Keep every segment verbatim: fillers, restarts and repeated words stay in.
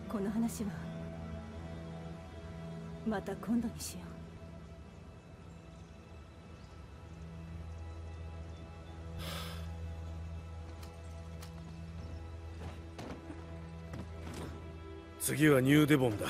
この話はまた今度にしよう。 次はニューデボンだ。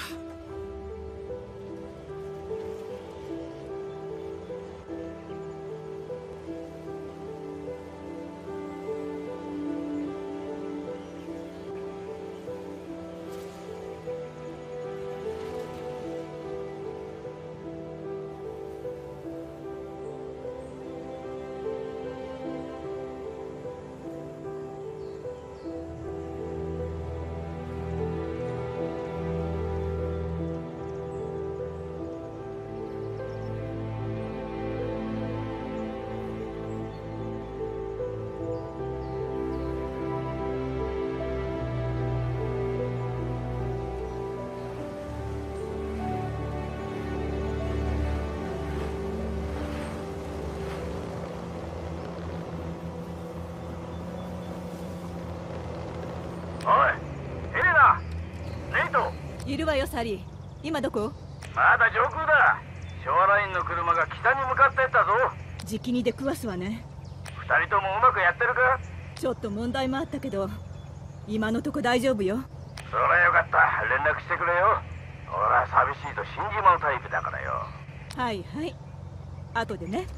いるわよ、サリー。今どこ？ まだ上空だ。ショアラインの車が北に向かってったぞ。 じきに出くわすわね。 二人ともうまくやってるか？ ちょっと問題もあったけど、今のとこ大丈夫よ。 そりゃよかった。連絡してくれよ。俺は寂しいと死んじまうタイプだからよ。 はいはい。後でね。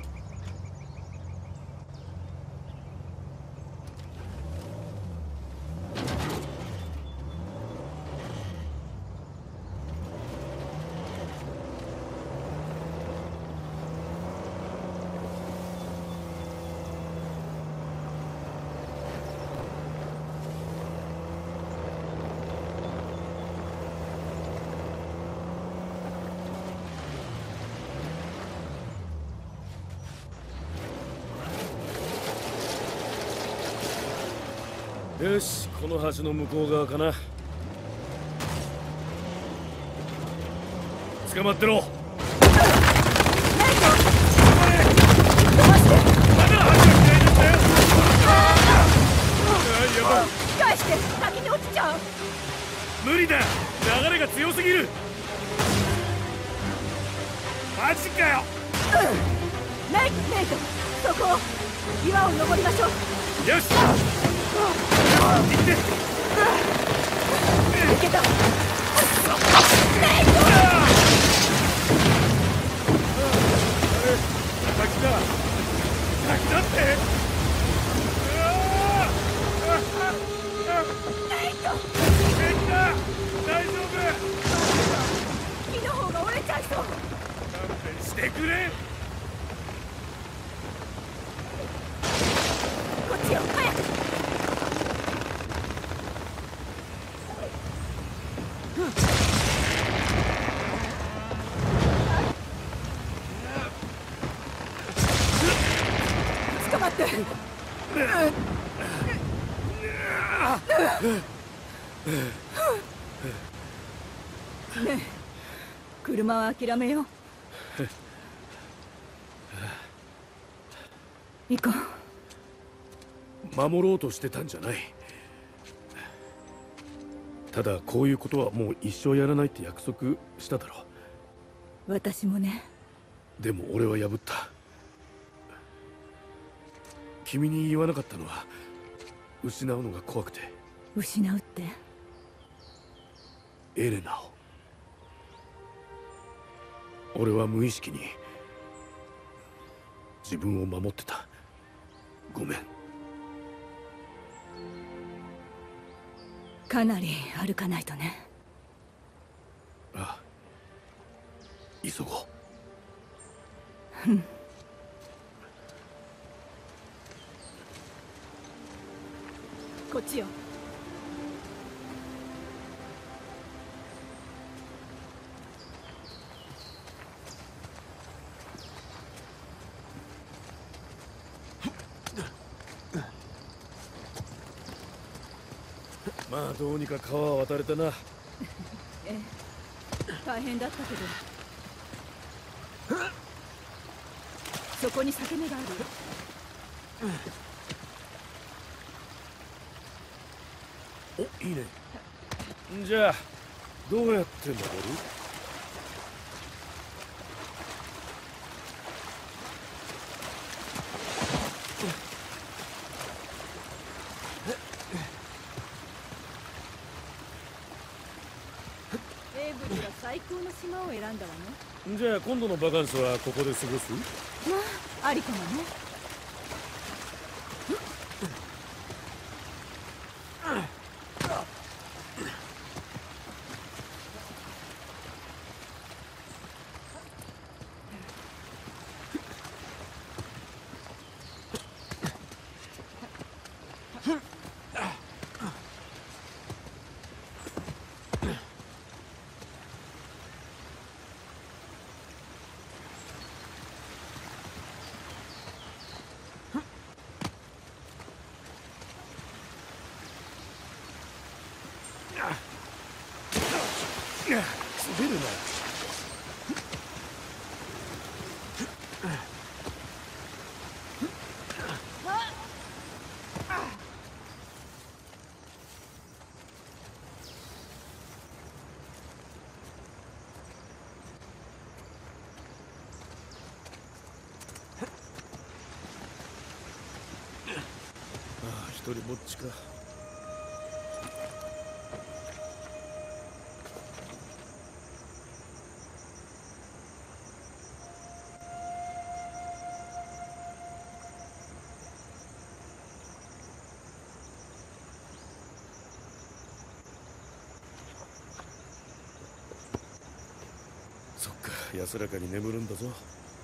よし、この橋の向こう側かな。捕まってろ。 返して、先に落ちちゃう。 無理だ、流れが強すぎる。マジかよ。 ネイト、ネイト、そこ岩を登りましょう。 よし、行って。 いけた。ネイト。 滝だ、滝だって。 ネイト。 ネイトだ、大丈夫。 木の方が折れちゃいそう。 勘弁してくれ。 こっちよ、早く。捕まって。ねえ、車は諦めよう。行こう。守ろうとしてたんじゃない。ただこういうことはもう一生やらないって約束しただろう。私もね。 でも俺は破った。君に言わなかったのは失うのが怖くて。 失うって？ エレナを。俺は無意識に自分を守ってた。ごめん。 かなり歩かないとね。 ああ、急ごう。うんこっちよ。 まあどうにか川は渡れたな。 ええ、大変だったけど。そこに裂け目がある。 お、いいね。じゃあどうやって登る？ エイブリは最高の島を選んだわね。 じゃあ今度のバカンスはここで過ごす？ まあありかもね。 滑るな。ああ、一人ぼっちか。そっか、安らかに眠るんだぞ。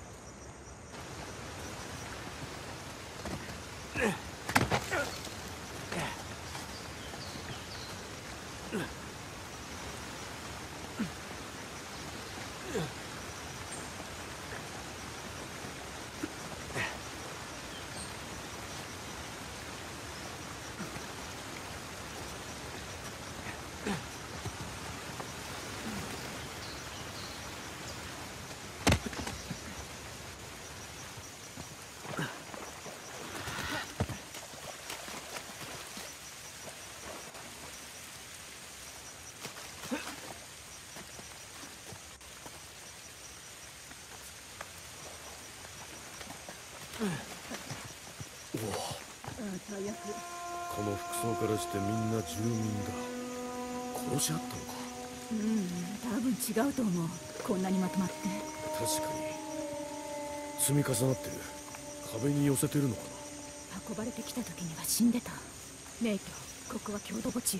おお、 うん、最悪。 この服装からしてみんな住民だ。殺し合ったのか？ うん、多分違うと思う。こんなにまとまって。 確かに積み重なってる。壁に寄せてるのかな？ 運ばれてきた時には死んでた。ネイト、ここは郷土墓地よ。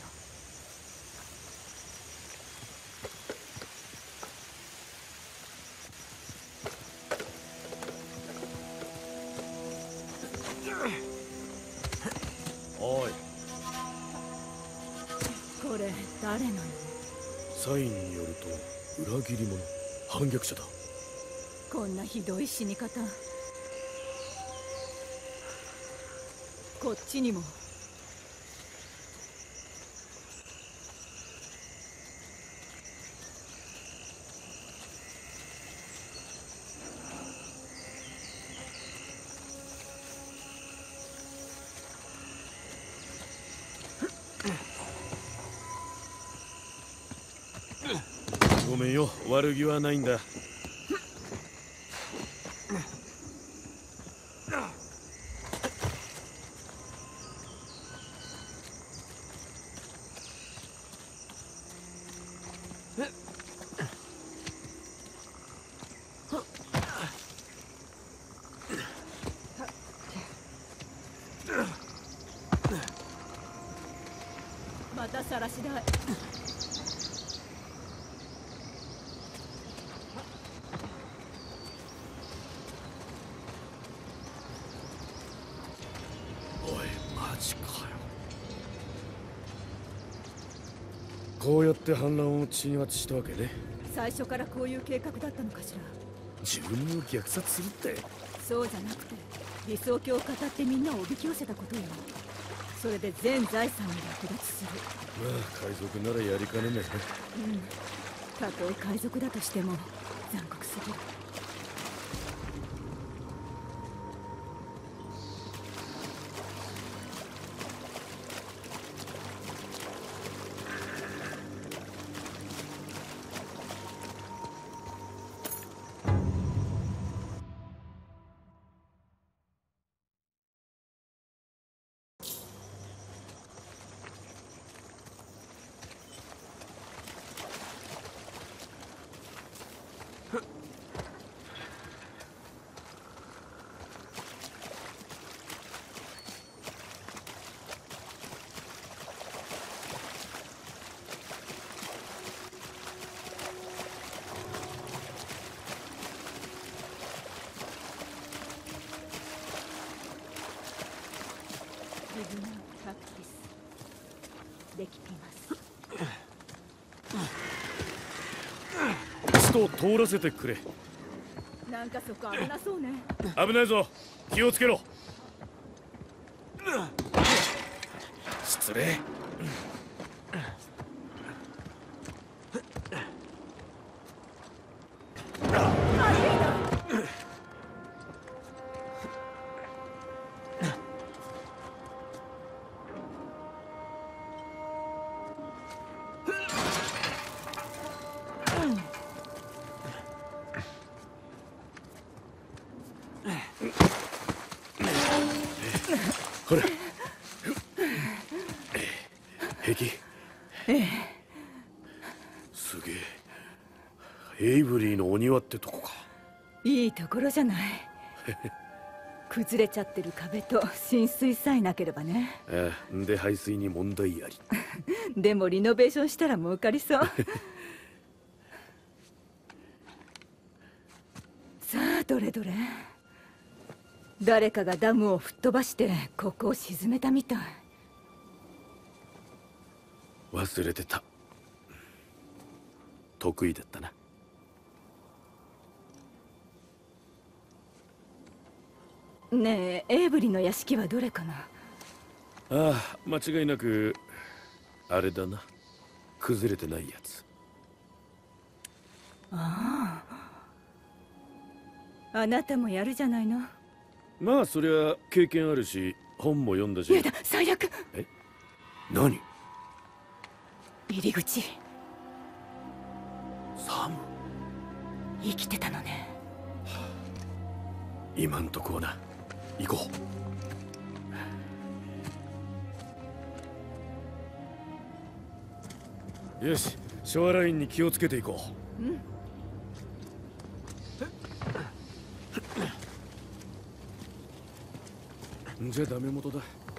おい、 これ誰なの？ サインによると裏切り者、反逆者だ。 こんなひどい死に方。こっちにも。 ごめんよ、悪気はないんだ。 また晒し台。 おい、マジかよ。こうやって反乱を鎮圧したわけね。 最初からこういう計画だったのかしら。 自分を虐殺するって？ そうじゃなくて、理想郷を語ってみんなをおびき寄せたことよ。それで全財産に略奪する。 まあ海賊ならやりかねないね。 うん、たとえ海賊だとしても残酷すぎる。 スト通らせてくれ。 なんかそこ危なそうね。 危ないぞ、気をつけろ。失礼。ほら、平気？ ええ。 すげえ。エイブリーのお庭ってとこか。 いいところじゃない。崩れちゃってる壁と浸水さえなければね。 ああ、で排水に問題あり。 でもリノベーションしたら儲かりそう。さあどれどれ。誰かがダムを吹っ飛ばしてここを沈めたみたい。 忘れてた。得意だったな。 ねえ、エイブリの屋敷はどれかな。 ああ、間違いなくあれだな。崩れてないやつ。 ああ、あなたもやるじゃないの。 まあそりゃ経験あるし、本も読んだし。 やだ、最悪。 え、何？ 入り口。 サム生きてたのね。 今んとこはな。行こう。よし、ショアラインに気をつけていこう。うん。じゃあダメ元だ。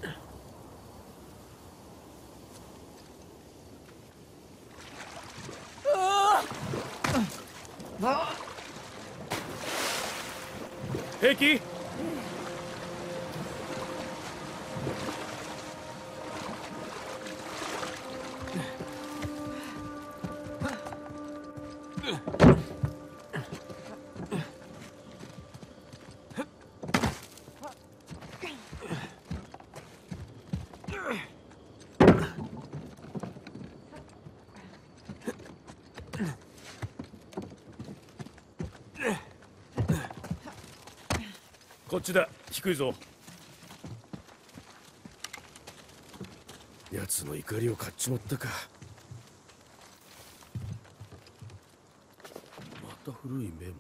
平気？こっちだ。低いぞ。奴の怒りを買っちまったか。また古いメモ。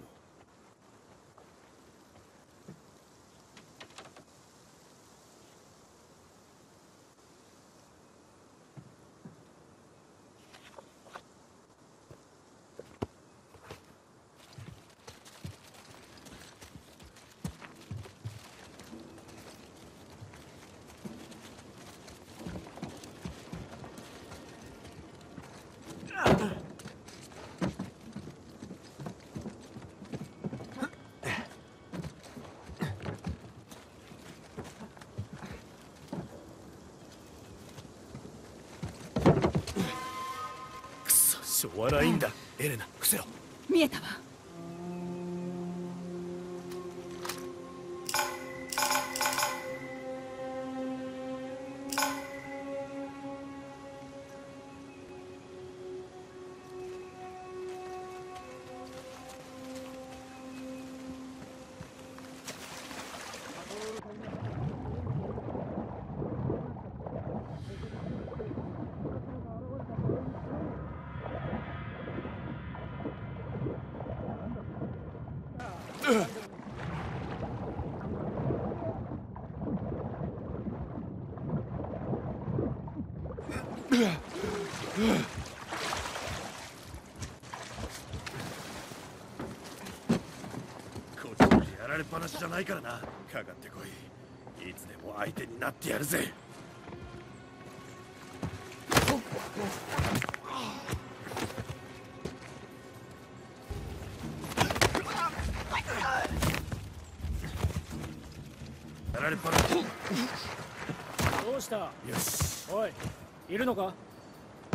ショアラインだ。エレナ、伏せろ。 見えたわ。 こっちにやられっぱなしじゃないからな。かかってこい。いつでも相手になってやるぜ。やられっぱなし。 どうした？ よし。 おい、いるのか？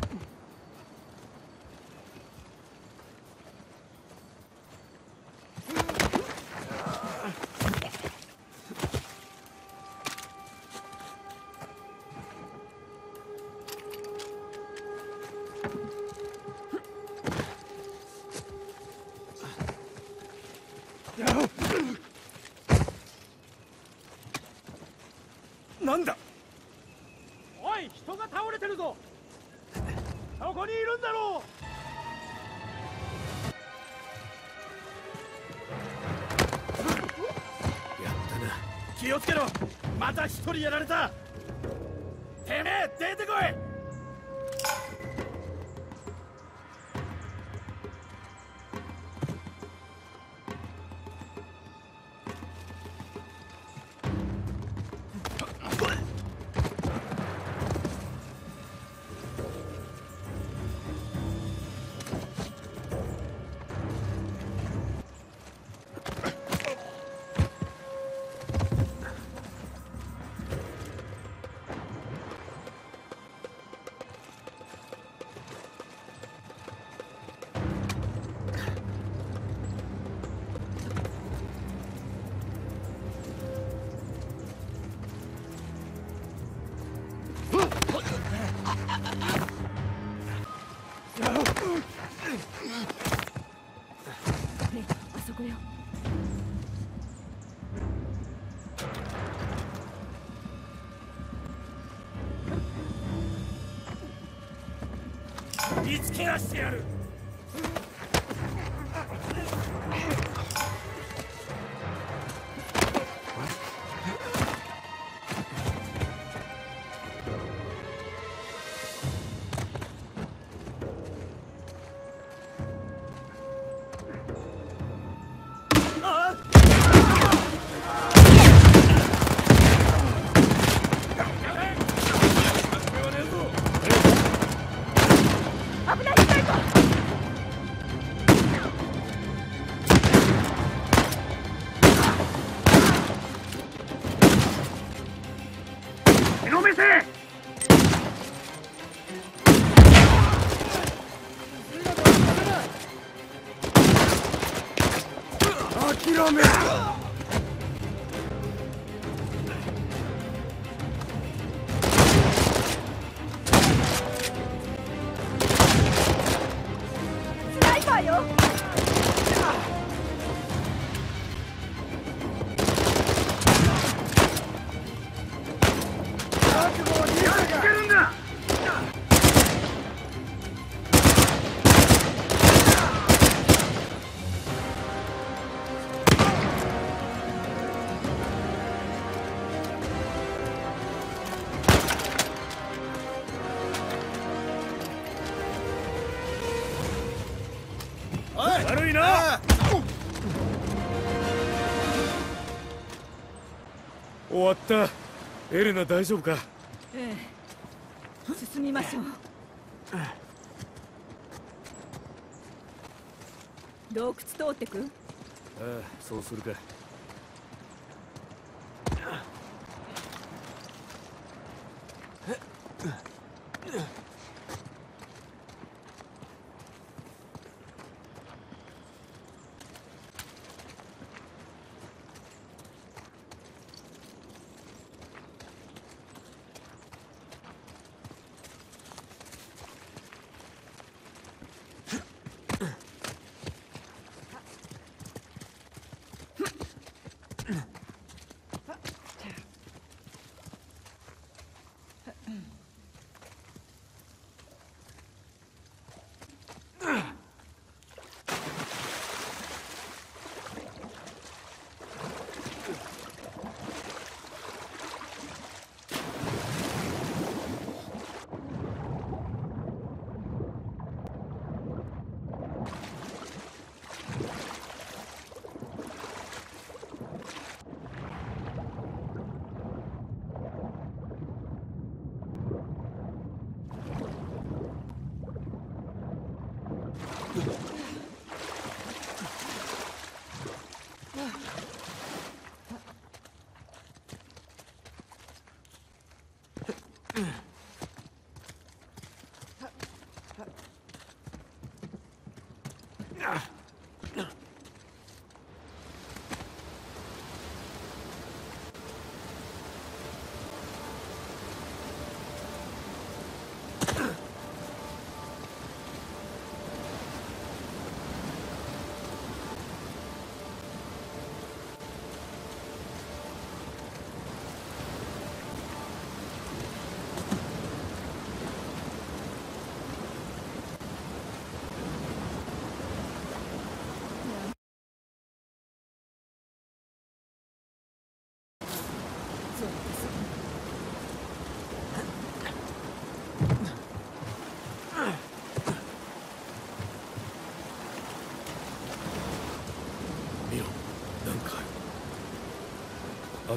こにいるんだろう。やったな。気をつけろ。また一人やられた。てめえ出てこい。 ね、あそこよ。 見つけ出してやる。諦め。 スナイパーよ。 覚悟を見せるんだ。悪いな。終わった。エレナ大丈夫か。 ええ、進みましょう。洞窟通ってく？ ああ、そうするか。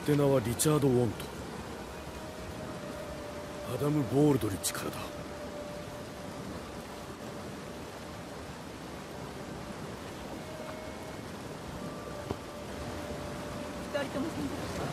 宛名はリチャード・ウォント。アダム・ボールドリッジからだ。 二人とも死んでたか。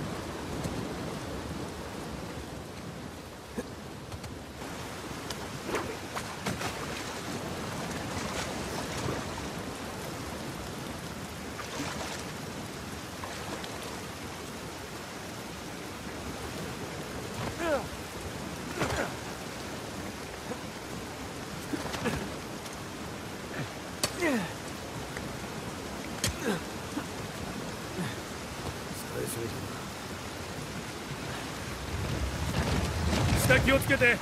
下気をつけて。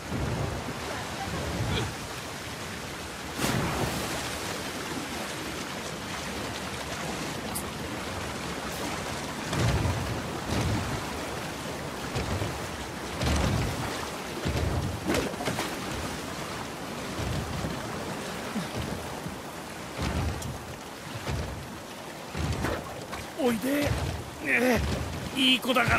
おいで、ねえ、いい子だから。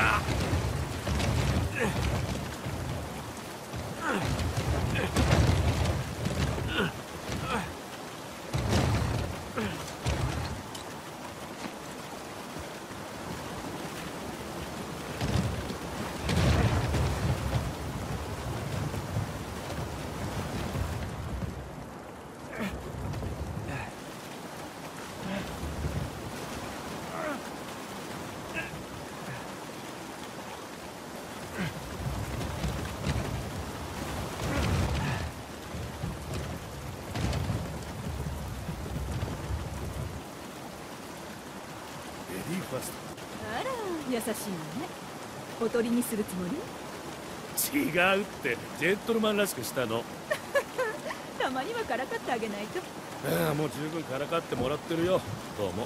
あら、優しいわね。おとりにするつもり？ 違うって、ジェントルマンらしくしたの。 たまにはからかってあげないと。 ああ、もう十分からかってもらってるよ。どうも。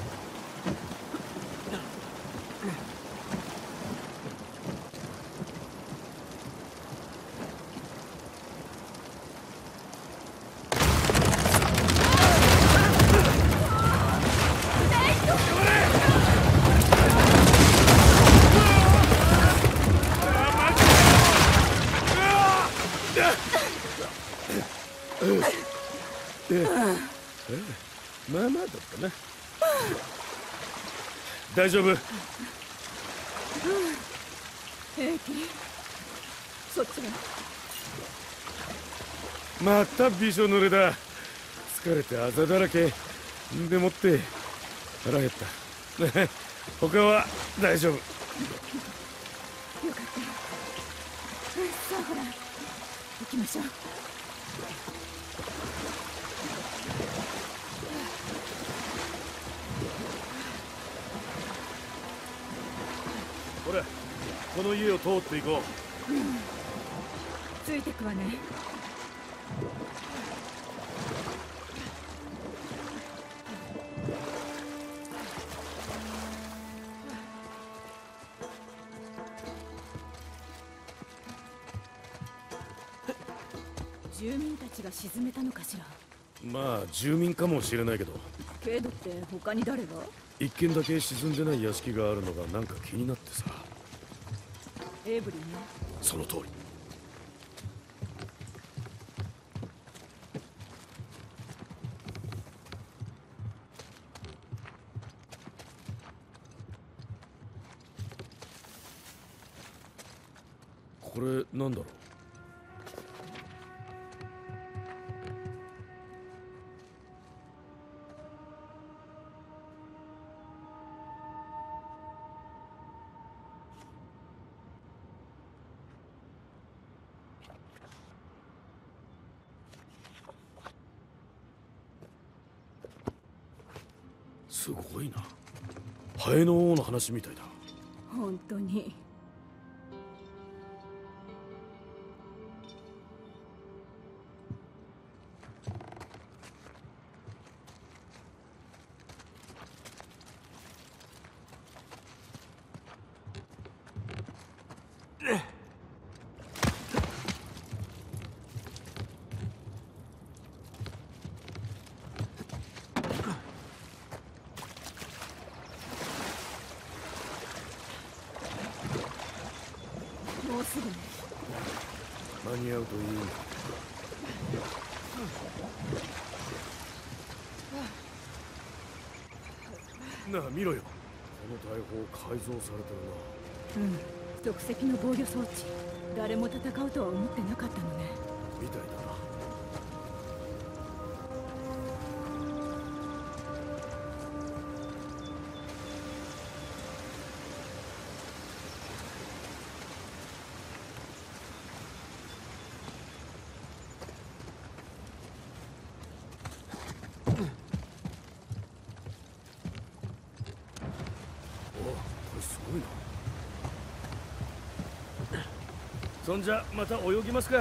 まあまあだったな。大丈夫？ 平気。そっちは？ またびしょ濡れだ。疲れてあざだらけでもって腹減った。他は大丈夫。よかった。さあほら行きましょう。 ほら、この家を通っていこう。 うん、ついてくわね。住民たちが沈めたのかしら。 まあ住民かもしれないけど。 けどって他に誰が？ 一軒だけ沈んでない屋敷があるのがなんか気になってさ。 エイブリーね。 その通り。これなんだろう。すごいな。ハエの王の話みたいだ。 本当に。 に合うといい。なあ見ろよ、この大砲改造されてるな。 うん、即席の防御装置。誰も戦うとは思ってなかったのね。 みたいだな。そんじゃまた泳ぎますか。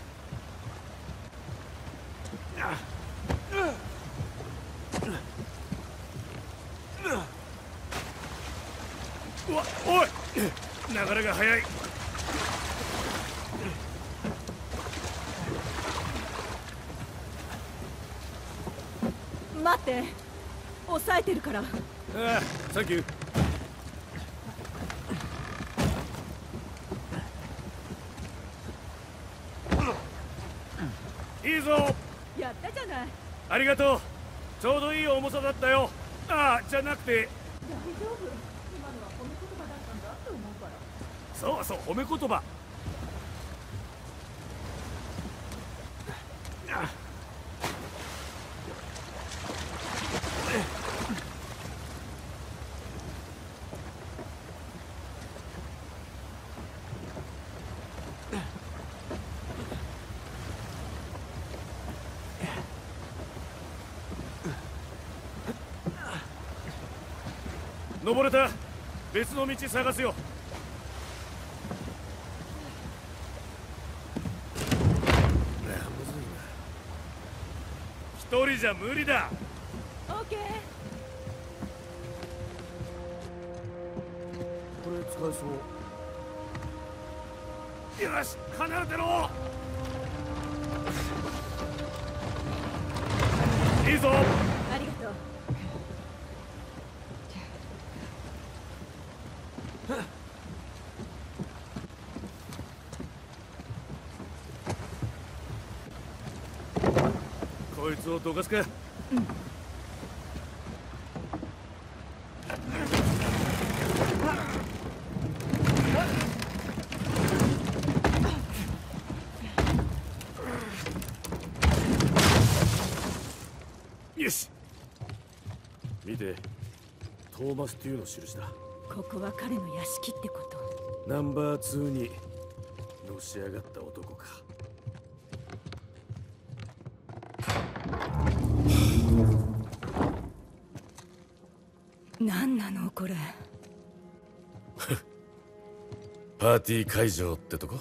うわ、おい、流れが速い。 待って、抑えてるから。 ああ、サンキュー。いいぞ。 やったじゃない。 ありがとう。ちょうどいい重さだったよ。ああ、じゃなくて。 大丈夫。今のは褒め言葉だったんだって思うから。 そうそう、褒め言葉。登れた。別の道探すよ。一人じゃ無理だ。 オッケー。 これ使えそう。よし、離れてろ。いいぞ。 ありがとう。 こいつをどかすか。うん。よし。見て、トーマス・テューの印だ。 ここは彼の屋敷ってこと。 ナンバーツーにのし上がった男か。 何なのこれ。 パーティー会場ってとこ。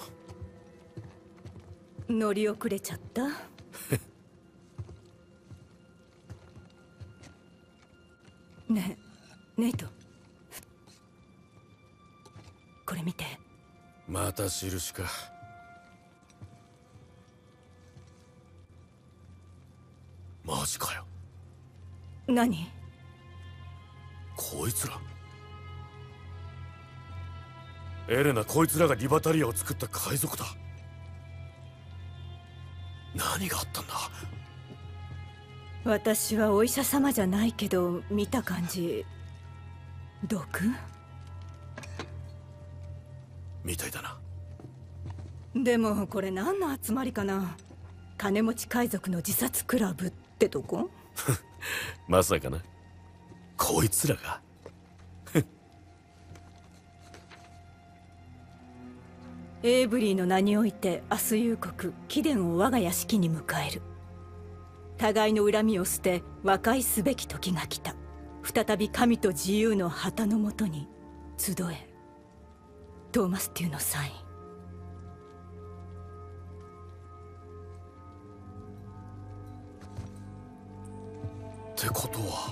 乗り遅れちゃった。ねえ、ネイト、これ見て。 また印か。マジかよ。 何？ こいつら。エレナ、こいつらがリバタリアを作った海賊だ。何があったんだ。 私はお医者様じゃないけど見た感じ毒みたいだな。 でもこれ何の集まりかな。金持ち海賊の自殺クラブってとこ。 まさかな。こいつらが。 エイブリーの名において明日夕刻貴殿を我が屋敷に迎える。互いの恨みを捨て和解すべき時が来た。再び神と自由の旗のもとに集え。トーマス・テューのサイン。 ってことは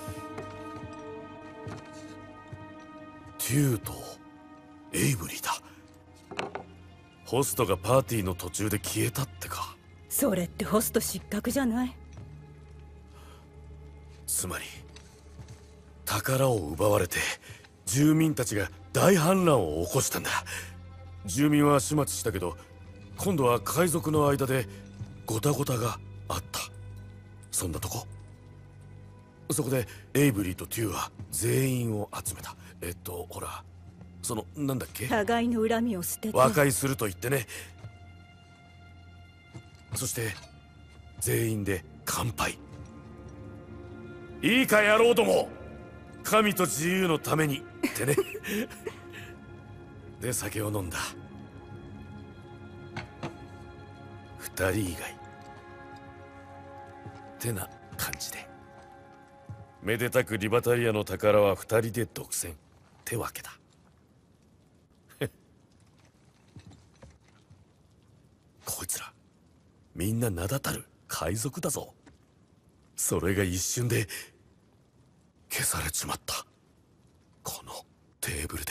テューとエイブリーだ。ホストがパーティーの途中で消えたってか。 それってホスト失格じゃない？ つまり宝を奪われて住民たちが大反乱を起こしたんだ。住民は始末したけど今度は海賊の間でゴタゴタがあった。そんなとこ。そこでエイブリーとテューは全員を集めた。えっとほら、そのなんだっけ、 互いの恨みを捨てて和解すると言ってね。そして全員で乾杯。いいか野郎ども、神と自由のためにってね。で酒を飲んだ。二人以外ってな感じで、めでたくリバタリアの宝は二人で独占ってわけだ。こいつらみんな名だたる海賊だぞ。それが一瞬で消されちまった。このテーブルで。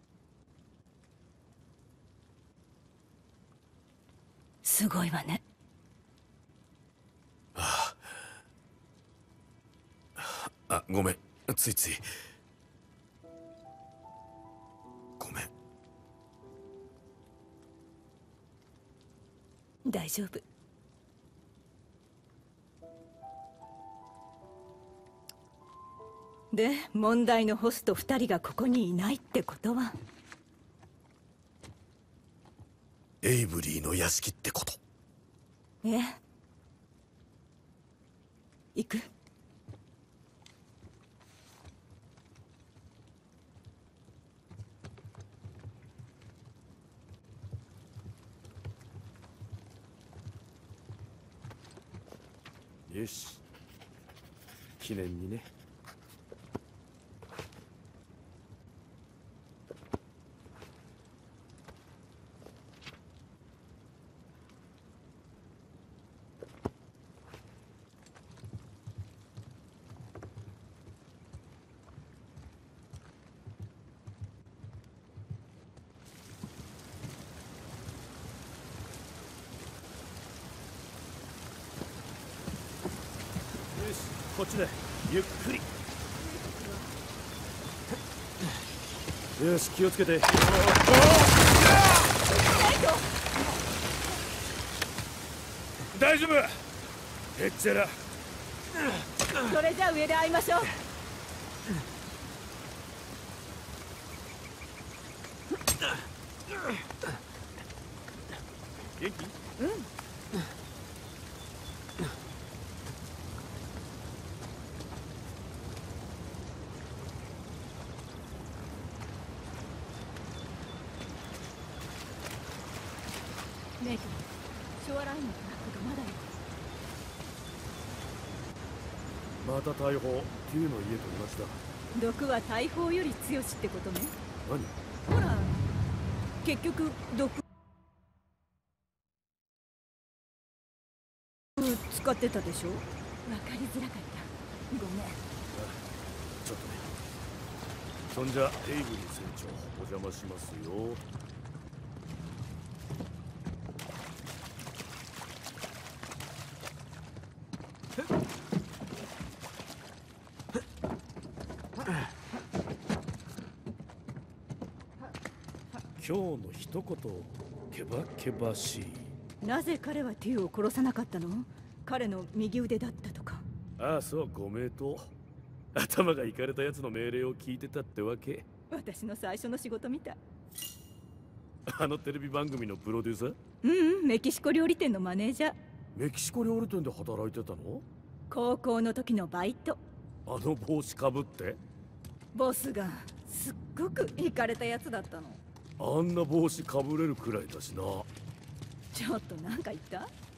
すごいわね。 ああ、あ、ごめん、ついつい。ごめん。 大丈夫。で、問題のホスト二人がここにいないってことは、 エイブリーの屋敷ってこと。 ええ。行く？ よし、記念にね。こっちでゆっくり。よし、気をつけて。大丈夫、へっちゃら。 それじゃあ上で会いましょう。 元気？ うん。メイク、ショアラインのトラックがまだよ。 また大砲、テューの家と同じだ。 毒は大砲より強しってことね。 何？ ほら、結局毒使ってたでしょ。わかりづらかった。ごめん。 ちょっとね。そんじゃエイブリー船長、お邪魔しますよ。今日の一言、けばけばしい。 なぜ彼はティーを殺さなかったの？彼の右腕だったとか。 ああ、そう、ご名答。頭がいかれたやつの命令を聞いてたってわけ。 私の最初の仕事みたい。 あのテレビ番組のプロデューサー？ うんうん、メキシコ料理店のマネージャー。 メキシコ料理店で働いてたの？ 高校の時のバイト。 あの帽子かぶって？ ボスがすっごくイカれたやつだったの。 あんな帽子かぶれるくらいだしな。 ちょっとなんか言った？